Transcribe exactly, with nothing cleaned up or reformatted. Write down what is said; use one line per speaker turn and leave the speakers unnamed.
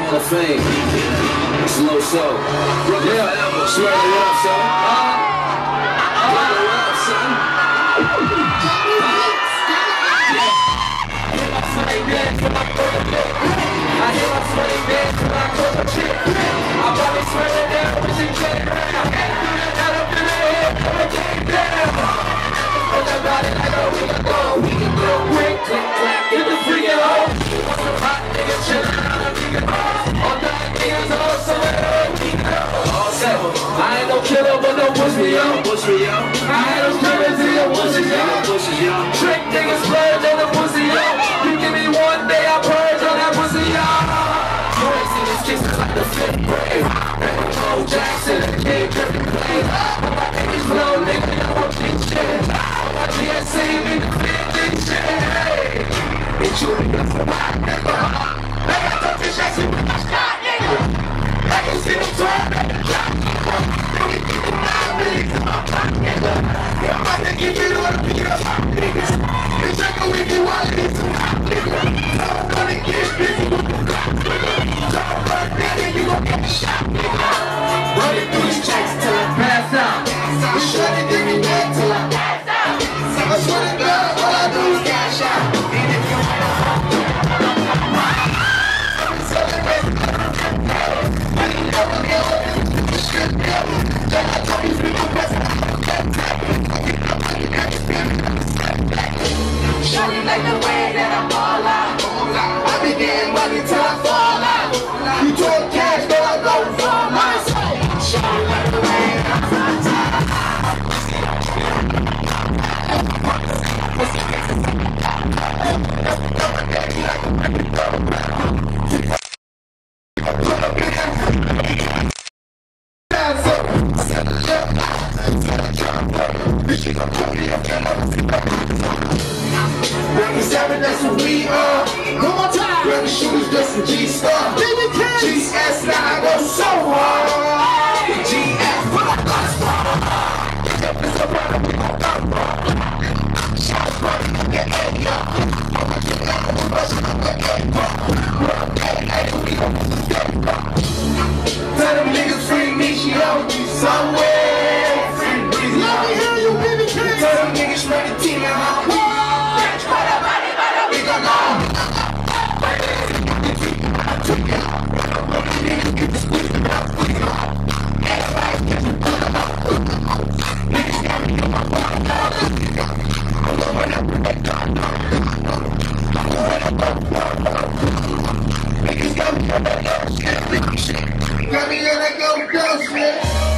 Hall of Fame. It's low soul. Yeah, Shmurda, what up, son? Uh, what up, son? I hear my sweaty dance till I close my chick. I probably swear it down, but she can't drown. Got up in the air, but it came down. Put that body like a we can go, we can go. Quick, click, clap, get the freaking home. Want some hot niggas chillin' on a vegan home. All nine niggas all somewhere, we can go. All seven. I ain't no killer, but no push me up. Push me up. I had those killers in your bushes, y'all. Bushes, y'all. Trick niggas splurge on the pussy, y'all. You give me one day, I purge on that pussy, y'all. You ain't seen these kisses like the fifth grade. Joe Jackson, King Griffin Clay. My niggas blow, nigga, you don't think shit. My G S nine, me the fifty shit. Hey, it's you nigga for my nigga. I got thirty shots with my shot, nigga. I can see them turn at the drop, nigga. Nigga, give me nine million to my pocket, nigga. I'm about to give you all the beat up, niggas. Bitch, I can leave you all of this to my nigga. I'm gonna get busy with the clock, nigga. Don't run, nigga, you gon' get shot, nigga. Running through these checks till I pass out. You shouldn't give me that till I pass out. I swear to God, all I do is cash out. And if you ain't a fuck, I'm celebrating. I didn't know what the hell this shit is. Then I told these people best. Show me like the way that I fall out. I be getting money till I fall out. You talk cash, but I go for myself. Show me like the way that I fall out. That's what we are. One more time. Grab the shooters just a G-Star. G S nine, I go so hard. G S, what I got is it's a brother, we gon' go wrong. Shots running in your head, yo. I'ma get like a rushing on the head, bro. We gon' get wrong. Tell them niggas free me, she owed you somewhere. Free me, let me hear you, baby. Tell them niggas ready to team and how we got me in that go, go, shit.